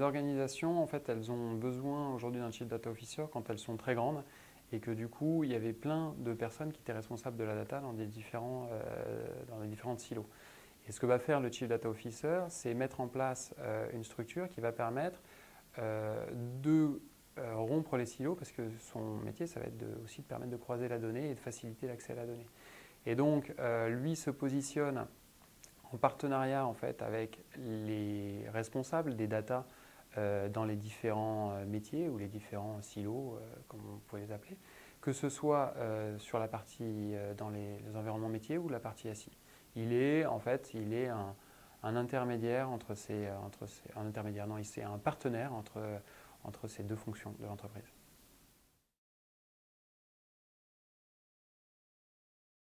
organisations, en fait, elles ont besoin aujourd'hui d'un Chief Data Officer quand elles sont très grandes et que du coup, il y avait plein de personnes qui étaient responsables de la data dans les différents silos. Et ce que va faire le Chief Data Officer, c'est mettre en place une structure qui va permettre de rompre les silos, parce que son métier, ça va être aussi de permettre de croiser la donnée et de faciliter l'accès à la donnée. Et donc, lui se positionne en partenariat en fait, avec les responsables des data dans les différents métiers ou les différents silos, comme on pourrait les appeler, que ce soit sur la partie dans les environnements métiers ou la partie ASI. Il est un intermédiaire entre un intermédiaire, non, c'est un partenaire entre ces deux fonctions de l'entreprise.